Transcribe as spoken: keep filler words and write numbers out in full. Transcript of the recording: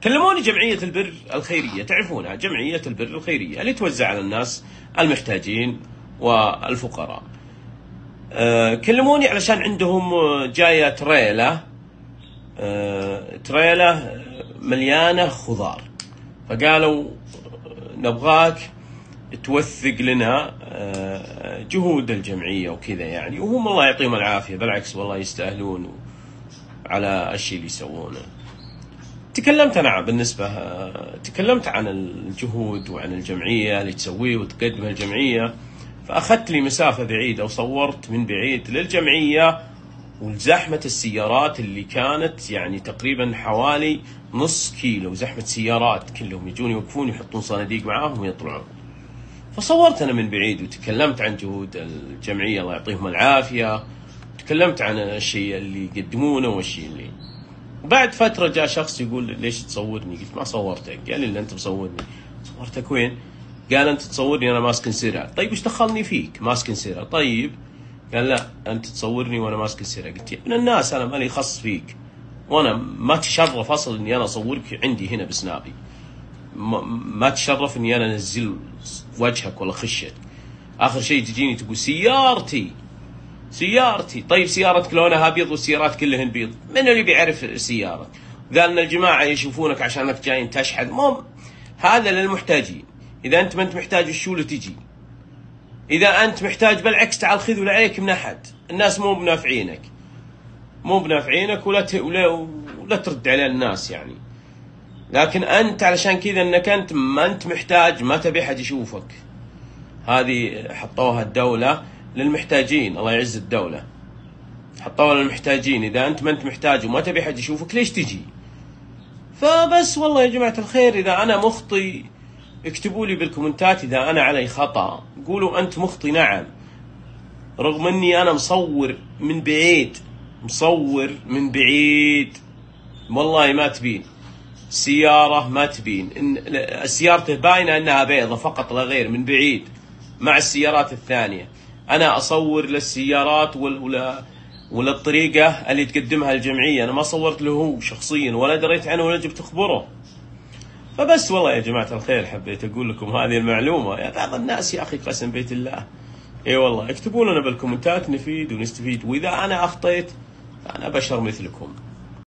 كلموني جمعية البر الخيرية، تعرفونها جمعية البر الخيرية اللي توزع على الناس المحتاجين والفقراء. أه كلموني علشان عندهم جاية تريلة، أه تريلة مليانة خضار، فقالوا نبغاك توثق لنا أه جهود الجمعية وكذا يعني، وهم الله يعطيهم العافية، بالعكس والله يستاهلون على الشيء اللي يسوونه. تكلمت أنا بالنسبة تكلمت عن الجهود وعن الجمعية اللي تسويه وتقدمها الجمعية، فأخذت لي مسافة بعيدة وصورت من بعيد للجمعية وزحمة السيارات اللي كانت يعني تقريبا حوالي نص كيلو، زحمة سيارات كلهم يجون يوقفون يحطون صناديق معاهم ويطلعون. فصورت أنا من بعيد وتكلمت عن جهود الجمعية الله يعطيهم العافية، تكلمت عن الشيء اللي يقدمونه والشيء اللي. بعد فترة جاء شخص يقول ليش تصورني؟ قلت ما صورتك. قال لي اللي أنت مصورني. صورتك وين؟ قال أنت تصورني أنا ماسك انسيرة. طيب إيش دخلني فيك ماسك انسيرة؟ طيب قال لا أنت تصورني وأنا ماسك انسيرة. قلت يا ابن الناس أنا مالي خص فيك، وأنا ما تشرف أصل إني أنا أصورك عندي هنا بسنابي، ما تشرف إني أنا أنزل وجهك ولا خشك. آخر شيء تجيني تقول سيارتي سيارتي. طيب سيارتك لونها ابيض والسيارات كلهن بيض، من اللي بيعرف السياره؟ قال ان الجماعه يشوفونك عشانك جاي تشحذ. مو هذا للمحتاجين، اذا انت ما انت محتاج شو اللي تجي؟ اذا انت محتاج بالعكس تعال خذ ولا عليك من احد، الناس مو بنافعينك مو بنافعينك ولا ت... ولا ولا ترد على الناس يعني. لكن انت علشان كذا انك انت ما انت محتاج ما تبي احد يشوفك. هذه حطوها الدوله للمحتاجين، الله يعز الدولة، حطوها للمحتاجين. إذا أنت ما أنت محتاج وما تبي حد يشوفك ليش تجي؟ فبس والله يا جماعة الخير، إذا أنا مخطي اكتبوا لي بالكومنتات، إذا أنا علي خطأ قولوا أنت مخطي نعم، رغم أني أنا مصور من بعيد مصور من بعيد والله ما تبين سيارة، ما تبين إن سيارته باينة أنها بيضة فقط لا غير من بعيد مع السيارات الثانية. أنا أصور للسيارات ولا ولا الطريقة اللي تقدمها الجمعية، أنا ما صورت له هو شخصيا ولا دريت عنه ولا جبت أخبره. فبس والله يا جماعة الخير حبيت أقول لكم هذه المعلومة. يا بعض الناس يا أخي قسم بيت الله إي والله اكتبوا لنا بالكومنتات نفيد ونستفيد، وإذا أنا أخطيت أنا بشر مثلكم.